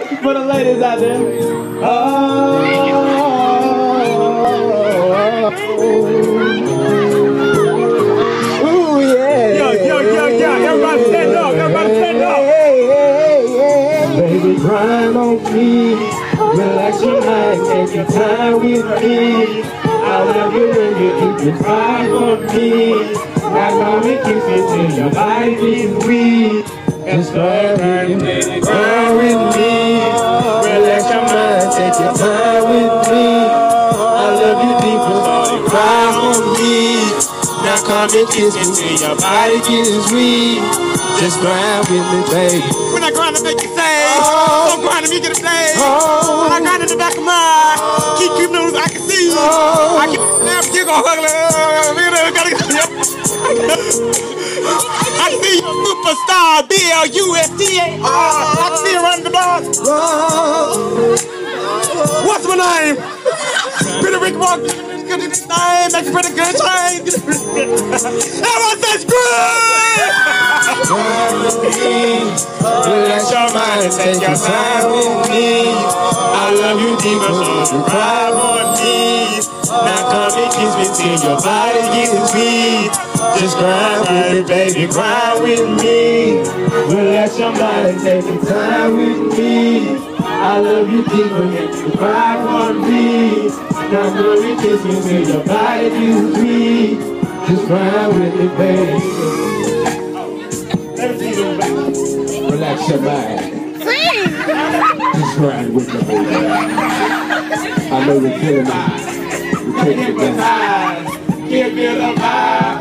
For the ladies out there. Ooh, yeah. Yo, everybody stand up, Baby, grind on me. Relax your mind, take your time with me. I love you when you keep your time on me. Now come and kiss me till your body gets weak. Just grind with me. Relax your mind, take your time with me. I love you deeper, so you cry on me. Now come and kiss me till your body gets weak. Just grind with me, baby. When I grind to make you say, don't grind to me get a play. When I grind in the back of my keep keeping those I can see. I can never get on I see you superstar, B-L-U-S-T-A-R. I can see you running the bars. What's my name? Pretty Rick Walk. Good name, make a pretty good train. Everyone says good. Relax your mind and take your time with me. I love you deeper, so you cry on me. Now come and kiss me till your body gets weak. Just grind with me, baby, grind with me. Relax your mind and take your time with me. I love you deeper, and you cry for me. Now come and kiss me till your body gets weak. Just grind with me, baby. Relax your mind. Just grind with me, baby. I know you're feeling me. You take it down. Give me the vibe.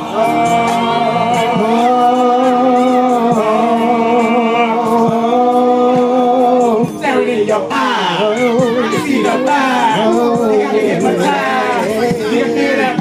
Staring in your eyes. You see the vibe. You gotta get my time. Give me that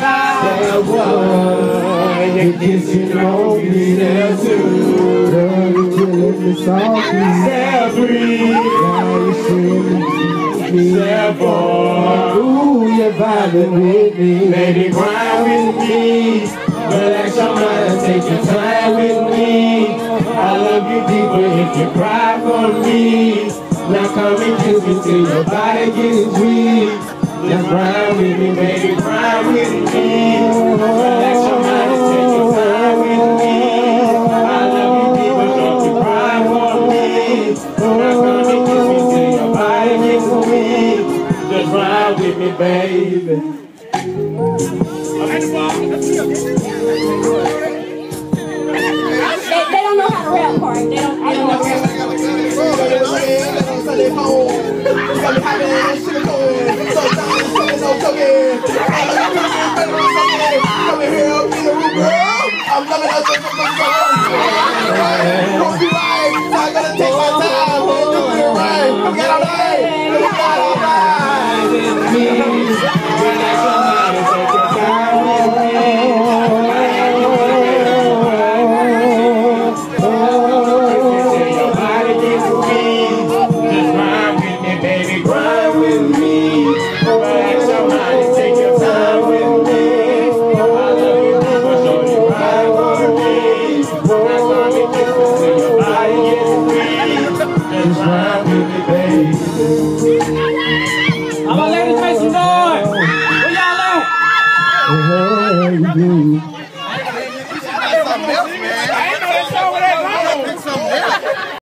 vibe. You kiss you know me there too. Girl, you killing me softly. Set free. Now you see me. Set boy. Ooh, you're vibing with me. Baby, grind with me. Relax your mind, take your time with me. I love you deeper if you cry for me. Now come and kiss me till your body gets weak. Just grind with me, baby, grind with me. Relax your mind and take your time with me. I love you deeper, don't you cry for me. Now come and kiss me till your body gets weak. Just grind with me, baby. They don't know how to rap part. They don't know how to rap. I'm loving her so don't be right, so I gotta take my time and do it right. Come get all right. Right.